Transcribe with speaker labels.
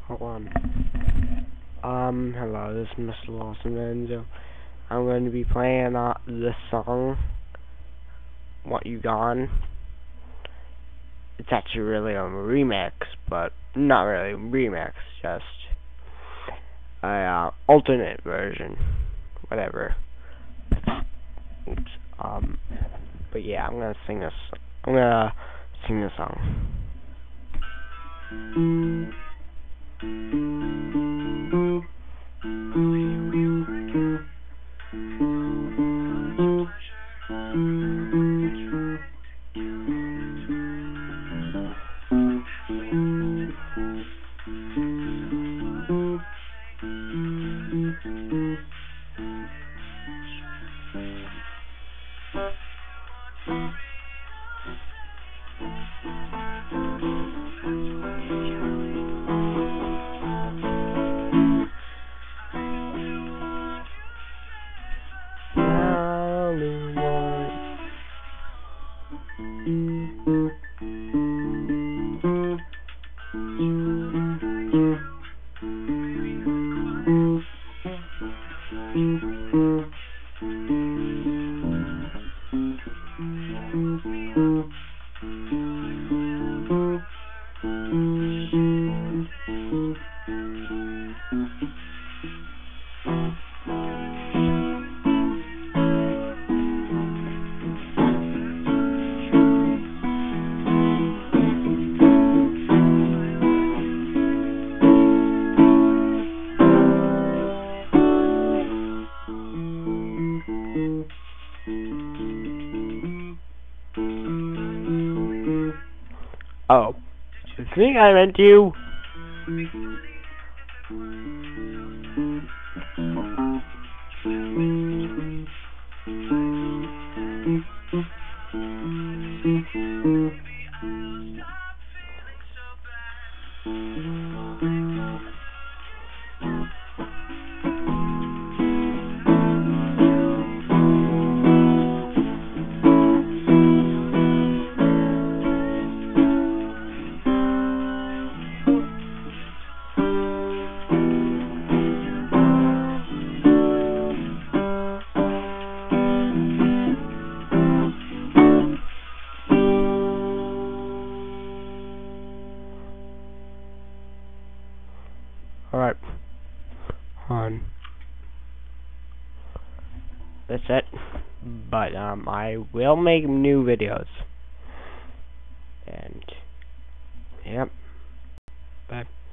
Speaker 1: Hold on. Hello, this is Mr. Lawson Renzo. I'm going to be playing this song, What You Gone. It's actually really a remix, but not really a remix, just a alternate version. Whatever. Oops. But yeah, I'm gonna sing this song. Oh, I think I meant you. Alright. That's it. But I will make new videos. And yep. Bye.